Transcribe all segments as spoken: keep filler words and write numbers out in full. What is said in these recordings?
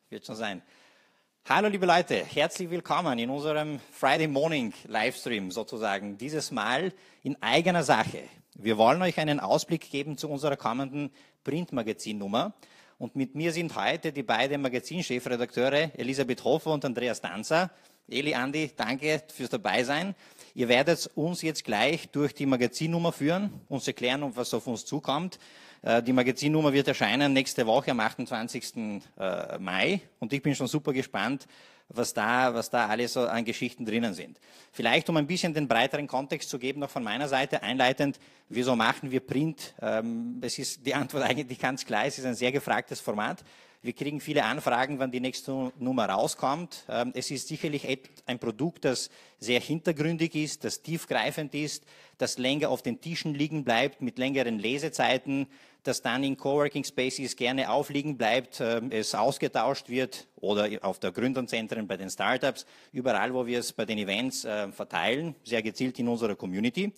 Wird schon sein. Hallo liebe Leute, herzlich willkommen in unserem Friday Morning Livestream sozusagen. Dieses Mal in eigener Sache. Wir wollen euch einen Ausblick geben zu unserer kommenden Printmagazinnummer. Und mit mir sind heute die beiden Magazinchefredakteure Elisabeth Hofer und Andreas Danzer. Eli, Andi, danke fürs Dabeisein. Ihr werdet uns jetzt gleich durch die Magazinnummer führen, uns erklären, was auf uns zukommt. Die Magazinnummer wird erscheinen nächste Woche am achtundzwanzigsten Mai und ich bin schon super gespannt, was da, was da alles so an Geschichten drinnen sind. Vielleicht, um ein bisschen den breiteren Kontext zu geben, noch von meiner Seite einleitend, wieso machen wir Print? Es ist die Antwort eigentlich ganz klar, es ist ein sehr gefragtes Format. Wir kriegen viele Anfragen, wann die nächste Nummer rauskommt. Es ist sicherlich ein Produkt, das sehr hintergründig ist, das tiefgreifend ist, das länger auf den Tischen liegen bleibt, mit längeren Lesezeiten, das dann in Coworking Spaces gerne aufliegen bleibt, es ausgetauscht wird oder auf der Gründerzentren bei den Startups, überall, wo wir es bei den Events verteilen, sehr gezielt in unserer Community.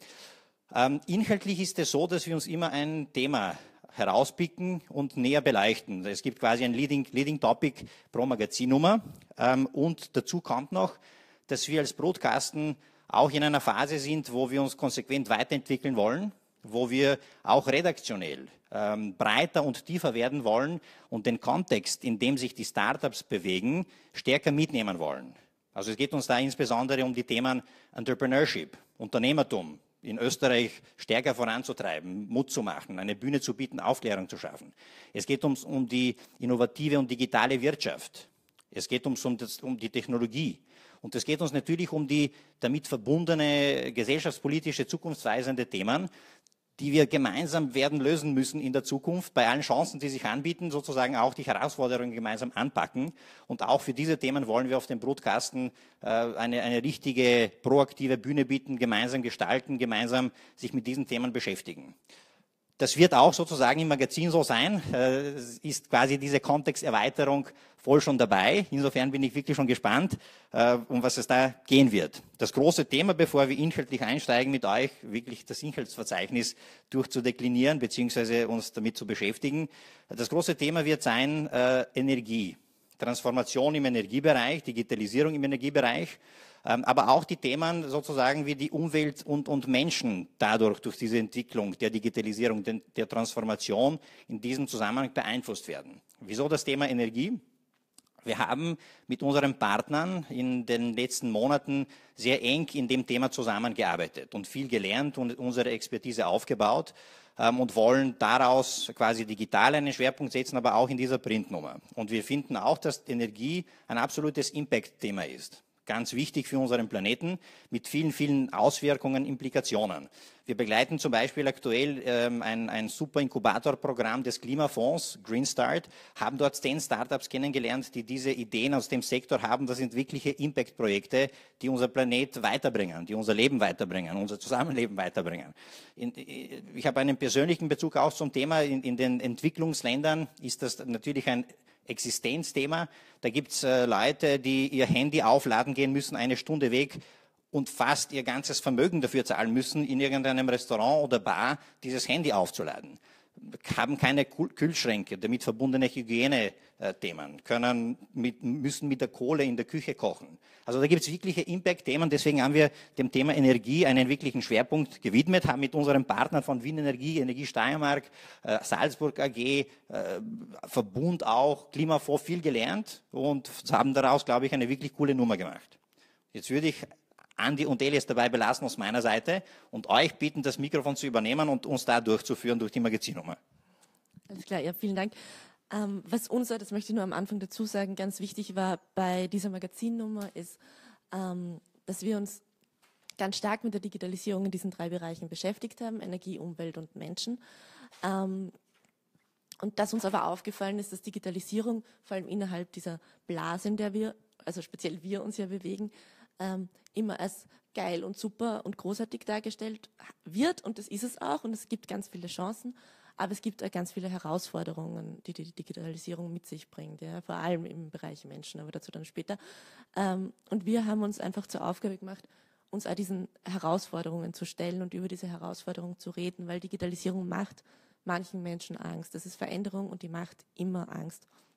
Inhaltlich ist es so, dass wir uns immer ein Thema herauspicken und näher beleuchten. Es gibt quasi ein Leading, Leading Topic pro Magazinnummer ähm, und dazu kommt noch, dass wir als Broadcasten auch in einer Phase sind, wo wir uns konsequent weiterentwickeln wollen, wo wir auch redaktionell ähm, breiter und tiefer werden wollen und den Kontext, in dem sich die Startups bewegen, stärker mitnehmen wollen. Also es geht uns da insbesondere um die Themen Entrepreneurship, Unternehmertum, in Österreich stärker voranzutreiben, Mut zu machen, eine Bühne zu bieten, Aufklärung zu schaffen. Es geht ums, um die innovative und digitale Wirtschaft. Es geht ums, um, das, um die Technologie. Und es geht uns natürlich um die damit verbundene gesellschaftspolitische, zukunftsweisende Themen, die wir gemeinsam werden lösen müssen in der Zukunft, bei allen Chancen, die sich anbieten, sozusagen auch die Herausforderungen gemeinsam anpacken. Und auch für diese Themen wollen wir auf dem Broadcasten äh, eine, eine richtige, proaktive Bühne bieten, gemeinsam gestalten, gemeinsam sich mit diesen Themen beschäftigen. Das wird auch sozusagen im Magazin so sein, äh, ist quasi diese Kontexterweiterung voll schon dabei. Insofern bin ich wirklich schon gespannt, äh, um was es da gehen wird. Das große Thema, bevor wir inhaltlich einsteigen mit euch, wirklich das Inhaltsverzeichnis durchzudeklinieren bzw. uns damit zu beschäftigen. Das große Thema wird sein äh, Energie, Transformation im Energiebereich, Digitalisierung im Energiebereich. Aber auch die Themen sozusagen wie die Umwelt und, und Menschen dadurch, durch diese Entwicklung der Digitalisierung, der Transformation in diesem Zusammenhang beeinflusst werden. Wieso das Thema Energie? Wir haben mit unseren Partnern in den letzten Monaten sehr eng in dem Thema zusammengearbeitet und viel gelernt und unsere Expertise aufgebaut ähm, und wollen daraus quasi digital einen Schwerpunkt setzen, aber auch in dieser Printnummer. Und wir finden auch, dass Energie ein absolutes Impact-Thema ist. Ganz wichtig für unseren Planeten, mit vielen, vielen Auswirkungen, Implikationen. Wir begleiten zum Beispiel aktuell ähm, ein, ein super Inkubatorprogramm des Klimafonds, Green Start, haben dort zehn Startups kennengelernt, die diese Ideen aus dem Sektor haben. Das sind wirkliche Impact-Projekte, die unser Planet weiterbringen, die unser Leben weiterbringen, unser Zusammenleben weiterbringen. In, ich habe einen persönlichen Bezug auch zum Thema. In, in den Entwicklungsländern ist das natürlich ein Existenzthema. Da gibt es äh, Leute, die ihr Handy aufladen gehen müssen, eine Stunde weg und fast ihr ganzes Vermögen dafür zahlen müssen, in irgendeinem Restaurant oder Bar dieses Handy aufzuladen. Haben keine Kühlschränke, damit verbundene Hygienethemen, können mit, müssen mit der Kohle in der Küche kochen. Also da gibt es wirkliche Impact-Themen, deswegen haben wir dem Thema Energie einen wirklichen Schwerpunkt gewidmet, haben mit unseren Partnern von Wien Energie, Energie Steiermark, äh, Salzburg A G, äh, Verbund auch, Klimafonds viel gelernt und haben daraus, glaube ich, eine wirklich coole Nummer gemacht. Jetzt würde ich Andi und Elias dabei belassen aus meiner Seite und euch bitten, das Mikrofon zu übernehmen und uns da durchzuführen durch die Magazinnummer. Alles klar, ja, vielen Dank. Ähm, was uns, das möchte ich nur am Anfang dazu sagen, ganz wichtig war bei dieser Magazinnummer ist, ähm, dass wir uns ganz stark mit der Digitalisierung in diesen drei Bereichen beschäftigt haben, Energie, Umwelt und Menschen. Ähm, und dass uns aber aufgefallen ist, dass Digitalisierung vor allem innerhalb dieser Blase, in der wir, also speziell wir uns ja bewegen, ähm, immer als geil und super und großartig dargestellt wird und das ist es auch und es gibt ganz viele Chancen, aber es gibt auch ganz viele Herausforderungen, die die Digitalisierung mit sich bringt, ja, vor allem im Bereich Menschen, aber dazu dann später. Ähm, und wir haben uns einfach zur Aufgabe gemacht, uns auch diesen Herausforderungen zu stellen und über diese Herausforderungen zu reden, weil Digitalisierung macht manchen Menschen Angst. Das ist Veränderung und die macht immer Angst.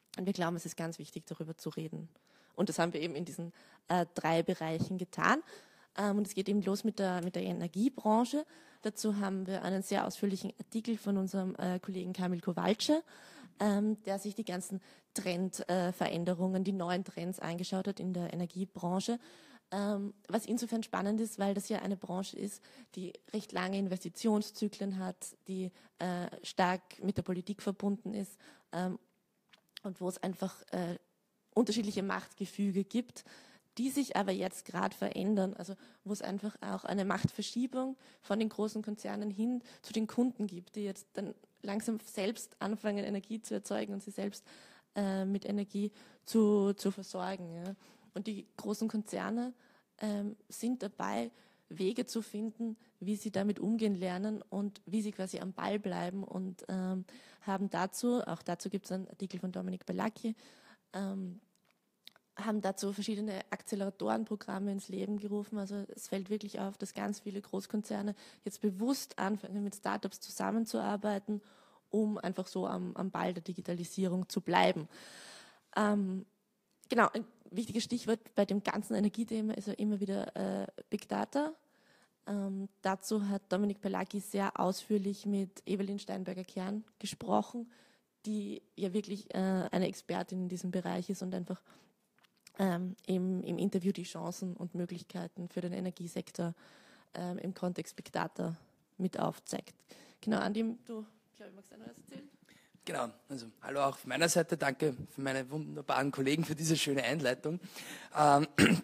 Und wir glauben, es ist ganz wichtig, darüber zu reden. Und das haben wir eben in diesen äh, drei Bereichen getan. Ähm, und es geht eben los mit der, mit der Energiebranche. Dazu haben wir einen sehr ausführlichen Artikel von unserem äh, Kollegen Kamil Kowalcze, ähm, der sich die ganzen Trendveränderungen, äh, die neuen Trends angeschaut hat in der Energiebranche. Ähm, was insofern spannend ist, weil das ja eine Branche ist, die recht lange Investitionszyklen hat, die äh, stark mit der Politik verbunden ist ähm, und wo es einfach äh, unterschiedliche Machtgefüge gibt, die sich aber jetzt gerade verändern, also wo es einfach auch eine Machtverschiebung von den großen Konzernen hin zu den Kunden gibt, die jetzt dann langsam selbst anfangen, Energie zu erzeugen und sie selbst äh, mit Energie zu, zu versorgen. Ja. Und die großen Konzerne ähm, sind dabei, Wege zu finden, wie sie damit umgehen lernen und wie sie quasi am Ball bleiben und ähm, haben dazu, auch dazu gibt es einen Artikel von Dominik Belacchi, ähm, haben dazu verschiedene Acceleratorenprogramme ins Leben gerufen. Also es fällt wirklich auf, dass ganz viele Großkonzerne jetzt bewusst anfangen, mit Startups zusammenzuarbeiten, um einfach so am, am Ball der Digitalisierung zu bleiben. Ähm, genau, ein wichtiges Stichwort bei dem ganzen Energiethema ist ja immer wieder äh, Big Data. Ähm, dazu hat Dominik Belacchi sehr ausführlich mit Evelyn Steinberger-Kern gesprochen, die ja wirklich äh, eine Expertin in diesem Bereich ist und einfach ähm, im, im Interview die Chancen und Möglichkeiten für den Energiesektor ähm, im Kontext Big Data mit aufzeigt. Genau, Andi, du, glaube ich, magst du noch was erzählen? Genau, also hallo auch von meiner Seite, danke für meine wunderbaren Kollegen für diese schöne Einleitung. Ähm,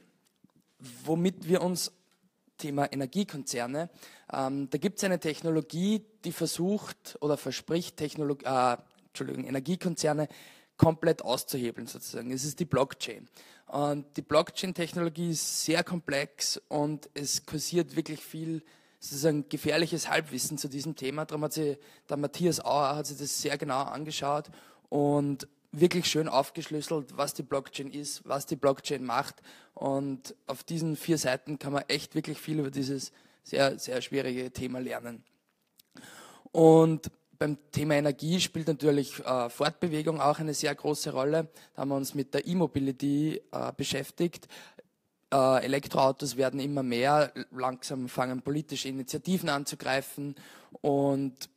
womit wir uns, Thema Energiekonzerne, ähm, da gibt es eine Technologie, die versucht oder verspricht, Technolog äh, Entschuldigung, Energiekonzerne komplett auszuhebeln sozusagen. Es ist die Blockchain. Und die Blockchain-Technologie ist sehr komplex und es kursiert wirklich viel sozusagen gefährliches Halbwissen zu diesem Thema. Darum hat sich der Matthias Auer hat sich das sehr genau angeschaut und wirklich schön aufgeschlüsselt, was die Blockchain ist, was die Blockchain macht. Und auf diesen vier Seiten kann man echt wirklich viel über dieses sehr, sehr schwierige Thema lernen. Und beim Thema Energie spielt natürlich äh, Fortbewegung auch eine sehr große Rolle. Da haben wir uns mit der E-Mobility äh, beschäftigt. Äh, Elektroautos werden immer mehr, langsam fangen politische Initiativen anzugreifen und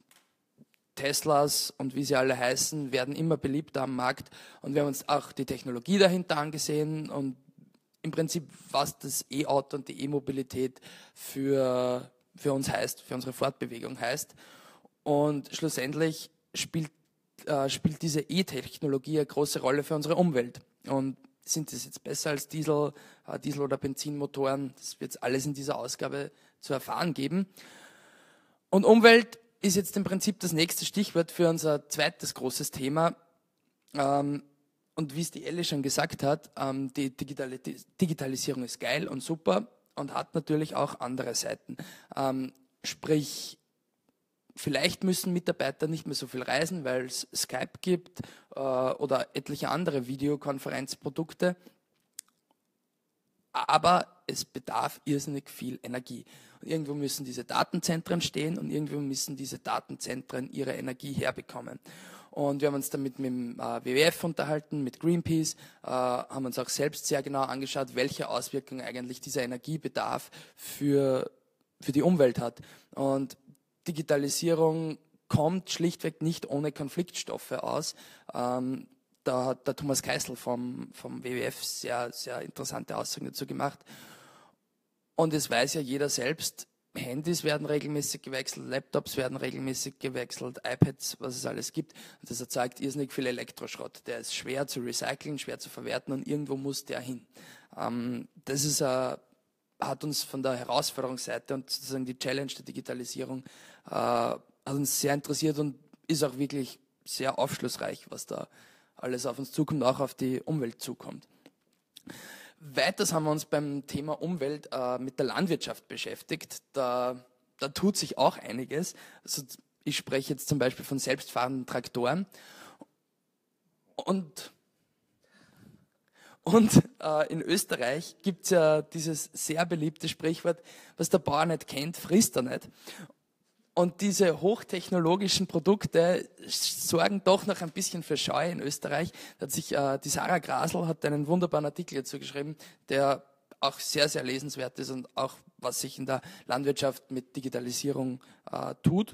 Teslas und wie sie alle heißen, werden immer beliebter am Markt. Und wir haben uns auch die Technologie dahinter angesehen und im Prinzip, was das E-Auto und die E-Mobilität für, für uns heißt, für unsere Fortbewegung heißt. Und schlussendlich spielt, äh, spielt diese E-Technologie eine große Rolle für unsere Umwelt. Und sind das jetzt besser als Diesel, äh, Diesel- oder Benzinmotoren? Das wird es alles in dieser Ausgabe zu erfahren geben. Und Umwelt ist jetzt im Prinzip das nächste Stichwort für unser zweites großes Thema. Ähm, und wie es die Elli schon gesagt hat, ähm, die Digitalis- Digitalisierung ist geil und super und hat natürlich auch andere Seiten. Ähm, sprich, vielleicht müssen Mitarbeiter nicht mehr so viel reisen, weil es Skype gibt äh, oder etliche andere Videokonferenzprodukte. Aber es bedarf irrsinnig viel Energie. Und irgendwo müssen diese Datenzentren stehen und irgendwo müssen diese Datenzentren ihre Energie herbekommen. Und wir haben uns damit mit dem äh, W W F unterhalten, mit Greenpeace, äh, haben uns auch selbst sehr genau angeschaut, welche Auswirkungen eigentlich dieser Energiebedarf für, für die Umwelt hat. Und Digitalisierung kommt schlichtweg nicht ohne Konfliktstoffe aus. Ähm, da hat der Thomas Keisel vom, vom W W F sehr, sehr interessante Aussagen dazu gemacht. Und es weiß ja jeder selbst, Handys werden regelmäßig gewechselt, Laptops werden regelmäßig gewechselt, iPads, was es alles gibt. Und das erzeugt irrsinnig viel Elektroschrott. Der ist schwer zu recyceln, schwer zu verwerten und irgendwo muss der hin. Ähm, das ist ein hat uns von der Herausforderungsseite und sozusagen die Challenge der Digitalisierung äh, hat uns sehr interessiert und ist auch wirklich sehr aufschlussreich, was da alles auf uns zukommt, auch auf die Umwelt zukommt. Weiters haben wir uns beim Thema Umwelt äh, mit der Landwirtschaft beschäftigt. Da, da tut sich auch einiges. Also ich spreche jetzt zum Beispiel von selbstfahrenden Traktoren und Und äh, in Österreich gibt es ja dieses sehr beliebte Sprichwort, was der Bauer nicht kennt, frisst er nicht. Und diese hochtechnologischen Produkte sorgen doch noch ein bisschen für Scheu in Österreich. Da hat sich äh, die Sarah Grasl hat einen wunderbaren Artikel dazu geschrieben, der auch sehr, sehr lesenswert ist und auch was sich in der Landwirtschaft mit Digitalisierung äh, tut.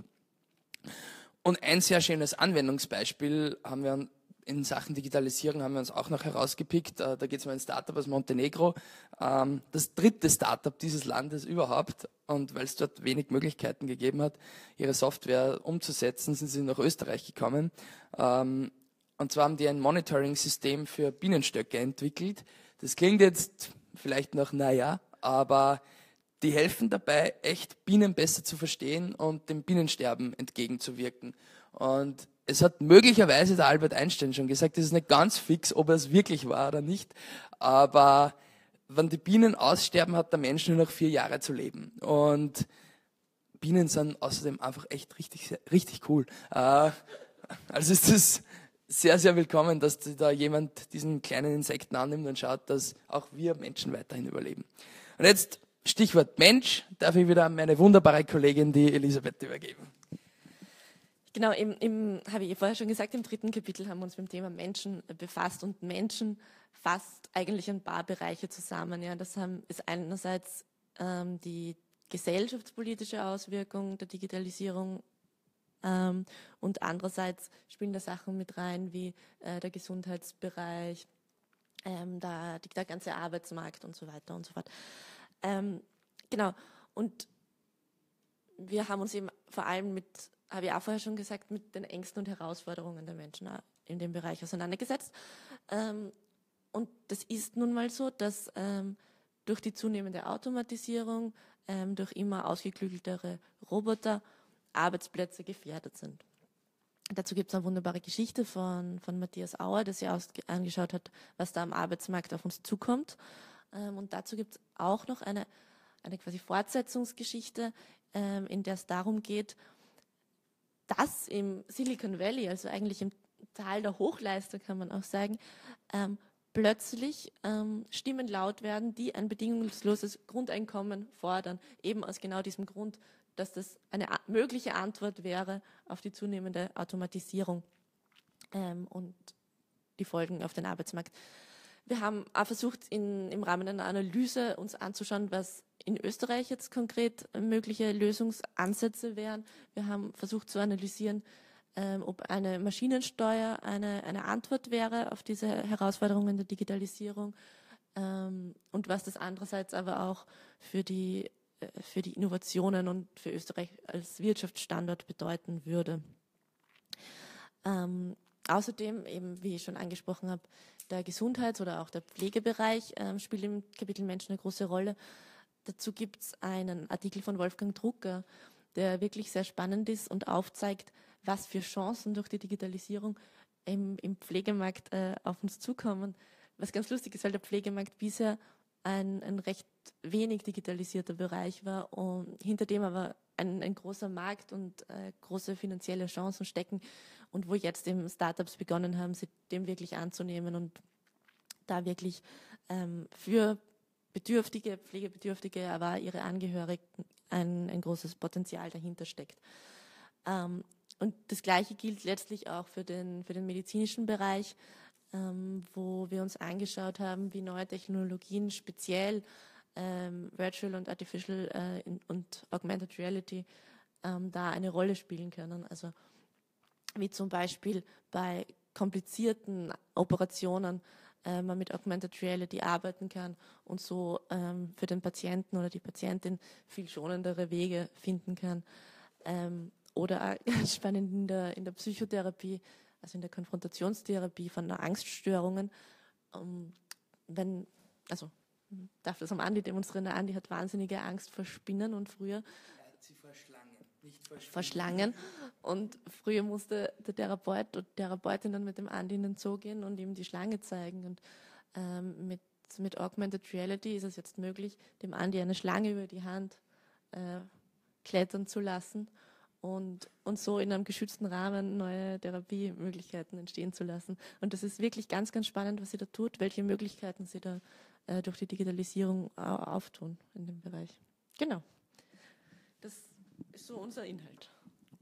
Und ein sehr schönes Anwendungsbeispiel haben wir in Sachen Digitalisierung haben wir uns auch noch herausgepickt. Da geht es um ein Startup aus Montenegro, das dritte Startup dieses Landes überhaupt. Und weil es dort wenig Möglichkeiten gegeben hat, ihre Software umzusetzen, sind sie nach Österreich gekommen. Und zwar haben die ein Monitoring-System für Bienenstöcke entwickelt. Das klingt jetzt vielleicht noch, naja, aber die helfen dabei, echt Bienen besser zu verstehen und dem Bienensterben entgegenzuwirken. Und es hat möglicherweise der Albert Einstein schon gesagt, es ist nicht ganz fix, ob er es wirklich war oder nicht, aber wenn die Bienen aussterben, hat der Mensch nur noch vier Jahre zu leben. Und Bienen sind außerdem einfach echt richtig, richtig cool. Also ist es sehr, sehr willkommen, dass da jemand diesen kleinen Insekten annimmt und schaut, dass auch wir Menschen weiterhin überleben. Und jetzt Stichwort Mensch, darf ich wieder an meine wunderbare Kollegin, die Elisabeth, übergeben. Genau, im, im, habe ich vorher schon gesagt, im dritten Kapitel haben wir uns mit dem Thema Menschen befasst und Menschen fasst eigentlich ein paar Bereiche zusammen. Ja, das haben, ist einerseits ähm, die gesellschaftspolitische Auswirkung der Digitalisierung ähm, und andererseits spielen da Sachen mit rein wie äh, der Gesundheitsbereich, ähm, da, die, der ganze Arbeitsmarkt und so weiter und so fort. Ähm, genau, und wir haben uns eben vor allem mit, habe ich auch vorher schon gesagt, mit den Ängsten und Herausforderungen der Menschen in dem Bereich auseinandergesetzt. Ähm, und das ist nun mal so, dass ähm, durch die zunehmende Automatisierung, ähm, durch immer ausgeklügeltere Roboter Arbeitsplätze gefährdet sind. Dazu gibt es eine wunderbare Geschichte von, von Matthias Auer, der sich aus, angeschaut hat, was da am Arbeitsmarkt auf uns zukommt. Ähm, und dazu gibt es auch noch eine, eine quasi Fortsetzungsgeschichte, ähm, in der es darum geht, dass im Silicon Valley, also eigentlich im Tal der Hochleister, kann man auch sagen, ähm, plötzlich ähm, Stimmen laut werden, die ein bedingungsloses Grundeinkommen fordern, eben aus genau diesem Grund, dass das eine a- mögliche Antwort wäre auf die zunehmende Automatisierung ähm, und die Folgen auf den Arbeitsmarkt. Wir haben auch versucht, in, im Rahmen einer Analyse uns anzuschauen, was in Österreich jetzt konkret mögliche Lösungsansätze wären. Wir haben versucht zu analysieren, ähm, ob eine Maschinensteuer eine, eine Antwort wäre auf diese Herausforderungen der Digitalisierung ähm, und was das andererseits aber auch für die, äh, für die Innovationen und für Österreich als Wirtschaftsstandort bedeuten würde. Ähm, außerdem, eben wie ich schon angesprochen habe, der Gesundheits- oder auch der Pflegebereich ähm, spielt im Kapitel Menschen eine große Rolle. Dazu gibt es einen Artikel von Wolfgang Drucker, der wirklich sehr spannend ist und aufzeigt, was für Chancen durch die Digitalisierung im, im Pflegemarkt äh, auf uns zukommen. Was ganz lustig ist, weil der Pflegemarkt bisher ein, ein recht wenig digitalisierter Bereich war und hinter dem aber ein, ein großer Markt und äh, große finanzielle Chancen stecken und wo jetzt eben Startups begonnen haben, sich dem wirklich anzunehmen und da wirklich ähm, für Bedürftige, Pflegebedürftige, aber ihre Angehörigen ein, ein großes Potenzial dahinter steckt. Ähm, und das Gleiche gilt letztlich auch für den, für den medizinischen Bereich, ähm, wo wir uns angeschaut haben, wie neue Technologien speziell ähm, Virtual und Artificial äh, in, und Augmented Reality ähm, da eine Rolle spielen können. Also wie zum Beispiel bei komplizierten Operationen äh, man mit Augmented Reality arbeiten kann und so ähm, für den Patienten oder die Patientin viel schonendere Wege finden kann. Ähm, oder auch ganz spannend in der, in der Psychotherapie, also in der Konfrontationstherapie von Angststörungen. Ähm, wenn, also darf das am Andi demonstrieren, der Andi hat wahnsinnige Angst vor Spinnen und früher Sie vor Schlangen, nicht vor, vor Schlangen. Und früher musste der Therapeut oder Therapeutin dann mit dem Andi in den Zoo gehen und ihm die Schlange zeigen. Und ähm, mit, mit Augmented Reality ist es jetzt möglich, dem Andi eine Schlange über die Hand äh, klettern zu lassen und, und so in einem geschützten Rahmen neue Therapiemöglichkeiten entstehen zu lassen. Und das ist wirklich ganz, ganz spannend, was sie da tut, welche Möglichkeiten sie da äh, durch die Digitalisierung auftun in dem Bereich. Genau. Das ist so unser Inhalt.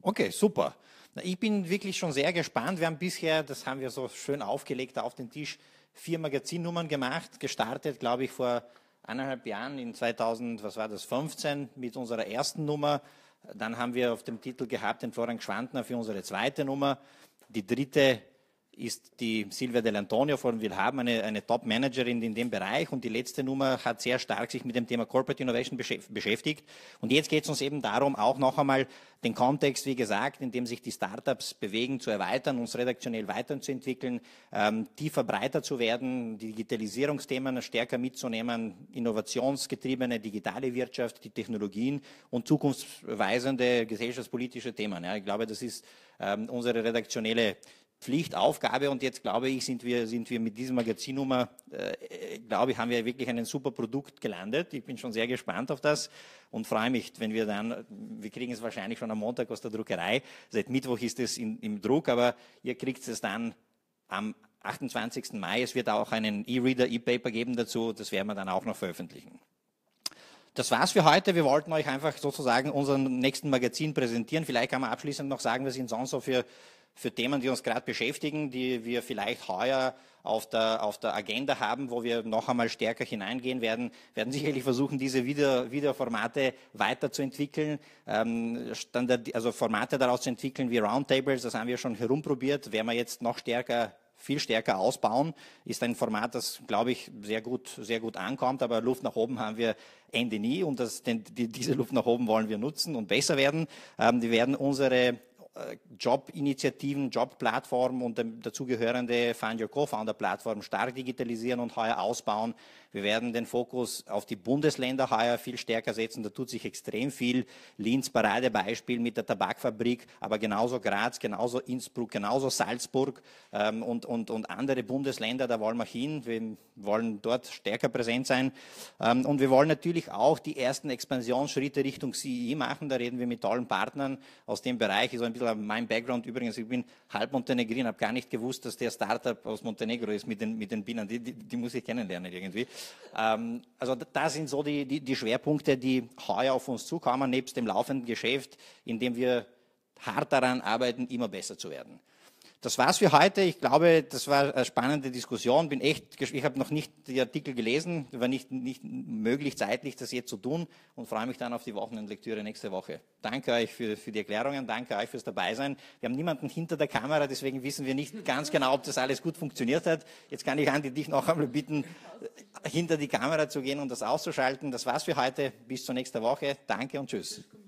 Okay, super. Ich bin wirklich schon sehr gespannt. Wir haben bisher, das haben wir so schön aufgelegt auf den Tisch, vier Magazinnummern gemacht, gestartet, glaube ich, vor eineinhalb Jahren in zweitausend, was war das, fünfzehn mit unserer ersten Nummer. Dann haben wir auf dem Titel gehabt den Florian Gschwandner für unsere zweite Nummer. Die dritte ist die Silvia Dell'Antonio von Willhaben, eine, eine Top-Managerin in dem Bereich. Und die letzte Nummer hat sehr stark sich mit dem Thema Corporate Innovation beschäftigt. Und jetzt geht es uns eben darum, auch noch einmal den Kontext, wie gesagt, in dem sich die Startups bewegen, zu erweitern, uns redaktionell weiterzuentwickeln, ähm, tiefer, breiter zu werden, die Digitalisierungsthemen stärker mitzunehmen, innovationsgetriebene digitale Wirtschaft, die Technologien und zukunftsweisende gesellschaftspolitische Themen. Ja, ich glaube, das ist ähm, unsere redaktionelle Pflichtaufgabe, und jetzt glaube ich, sind wir, sind wir mit dieser Magazinnummer, äh, glaube ich, haben wir wirklich ein super Produkt gelandet. Ich bin schon sehr gespannt auf das und freue mich, wenn wir dann, wir kriegen es wahrscheinlich schon am Montag aus der Druckerei, seit Mittwoch ist es in, im Druck, aber ihr kriegt es dann am achtundzwanzigsten Mai. Es wird auch einen E-Reader, E-Paper geben dazu, das werden wir dann auch noch veröffentlichen. Das war's für heute. Wir wollten euch einfach sozusagen unseren nächsten Magazin präsentieren. Vielleicht kann man abschließend noch sagen, was sind sonst so für für Themen, die uns gerade beschäftigen, die wir vielleicht heuer auf der, auf der Agenda haben, wo wir noch einmal stärker hineingehen werden, werden sicherlich versuchen, diese Video, Videoformate weiterzuentwickeln, ähm, Standard, also Formate daraus zu entwickeln wie Roundtables, das haben wir schon herumprobiert, werden wir jetzt noch stärker viel stärker ausbauen, ist ein Format, das, glaube ich, sehr gut, sehr gut ankommt, aber Luft nach oben haben wir Ende nie, und das, den, die, diese Luft nach oben wollen wir nutzen und besser werden. Ähm, die werden unsere Jobinitiativen, Jobplattformen und dazugehörende Find Your Co-Founder-Plattform stark digitalisieren und heuer ausbauen. Wir werden den Fokus auf die Bundesländer heuer viel stärker setzen. Da tut sich extrem viel. Linz, Paradebeispiel mit der Tabakfabrik, aber genauso Graz, genauso Innsbruck, genauso Salzburg ähm, und, und, und andere Bundesländer, da wollen wir hin. Wir wollen dort stärker präsent sein. Ähm, und wir wollen natürlich auch die ersten Expansionsschritte Richtung C E E machen. Da reden wir mit tollen Partnern aus dem Bereich. Ist ein bisschen mein Background übrigens. Ich bin halb Montenegrin, habe gar nicht gewusst, dass der Startup aus Montenegro ist mit den, mit den Bienen. Die, die, die muss ich kennenlernen irgendwie. Ähm, also das sind so die, die, die Schwerpunkte, die heuer auf uns zukommen, nebst dem laufenden Geschäft, in dem wir hart daran arbeiten, immer besser zu werden. Das war's für heute. Ich glaube, das war eine spannende Diskussion. Bin echt, ich habe noch nicht die Artikel gelesen, war nicht, nicht möglich zeitlich, das jetzt zu tun, und freue mich dann auf die Wochenendlektüre nächste Woche. Danke euch für, für die Erklärungen, danke euch fürs Dabeisein. Wir haben niemanden hinter der Kamera, deswegen wissen wir nicht ganz genau, ob das alles gut funktioniert hat. Jetzt kann ich Andi dich noch einmal bitten, hinter die Kamera zu gehen und das auszuschalten. Das war's für heute. Bis zur nächsten Woche. Danke und tschüss.